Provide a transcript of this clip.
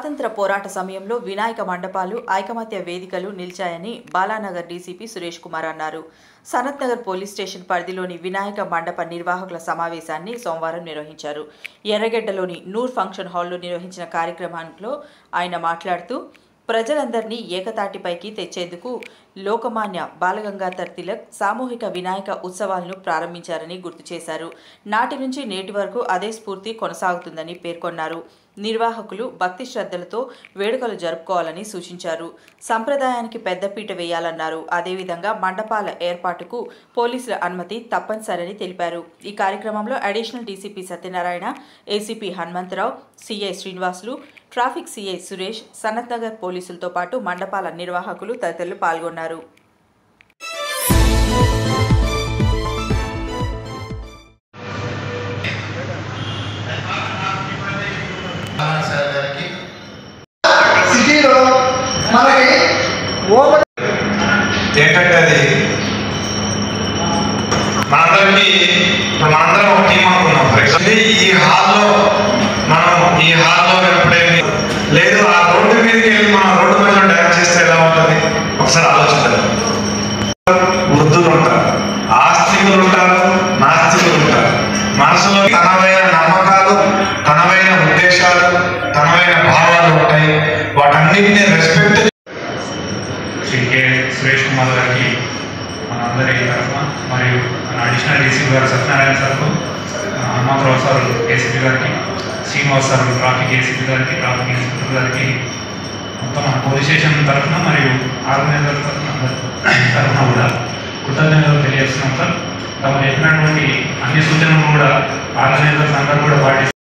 స్వాతంత్ర పోరాట సమయంలో వినాయక మండపాలు ఐకమత్య వేదికలు నిలిచాయని బాలానగర్ డీసీపీ సురేష్ కుమార్ అన్నారు. సనత్ నగర్ పోలీస్ స్టేషన్ పరిధిలోని వినాయక మండప నిర్వాహకుల సమావేశాన్ని సోమవారం నిర్వహించారు. ఎర్రగడ్డలోని నూర్ ఫంక్షన్ హాల్లో నిర్వహించిన కార్యక్రమంలో ఆయన మాట్లాడుతూ ప్రజలందరినీ ఏకతాటిపైకి తెచ్చేందుకు లోకమాన్య బాలగంగాధర్ తిలక్ సామూహిక వినాయక ఉత్సవాలను ప్రారంభించారని గుర్తు చేశారు. నాటి నుంచి నేటి వరకు అదే స్ఫూర్తి కొనసాగుతుందని పేర్కొన్నారు. నిర్వాహకులు భక్తి శ్రద్ధలతో వేడుకలు జరుపుకోవాలని సూచించారు. సంప్రదాయానికి పెద్దపీట వేయాలన్నారు. అదేవిధంగా మండపాల ఏర్పాటుకు పోలీసుల అనుమతి తప్పనిసరని తెలిపారు. ఈ కార్యక్రమంలో additional DCP Satyanarayana, ACP Hanumantharao, CI Srinivasulu, traffic CI Suresh, Sanath Nagar పోలీసులతో పాటు మండపాల నిర్వాహకులు తదితరులు పాల్గొన్నారు. ఏంటంటే అది మనందరికీ మనందరం ఒక టీం అనుకున్నాం. ఫర్ ఎగ్జాంపుల్ ఈ హాల్లో ఎప్పుడైనా లేదు ఆ రోడ్డు మీదకి వెళ్ళి మనం రోడ్డు మధ్యలో డ్యాన్స్ చేస్తే ఎలా ఉంటుంది ఒకసారి ఆలోచించాలి. వృద్ధులు ఉంటారు, ఆస్తికులు ఉంటారు, నాస్తికులు ఉంటారు. మనసులో తనమైన నమ్మకాలు, తనమైన ఉద్దేశాలు, తనమైన భావాలు ఉంటాయి. వాటన్నిటిని రెస్పెక్ట్ కే సురేష్ కుమార్ గారికి మనందరి తరఫున మరియు మన అడిషనల్ డీసీపీ గారు సత్యనారాయణ సార్కు, హనుమంతరావు సార్ ఏసీపీ గారికి, శ్రీనివాస్ సార్ ట్రాఫిక్ ఏసీపీ గారికి, ట్రాఫిక్ ఇన్స్పెక్టర్ గారికి, మొత్తం మన పోలీస్ స్టేషన్ తరఫున మరియు ఆర్గనైజర్ తరఫున కూడా కృతజ్ఞతలు తెలియజేస్తున్నాం సార్. తమ చెప్పినటువంటి అన్ని సూచనలు కూడా ఆర్గనైజర్స్ అందరూ కూడా పాటిస్తారు.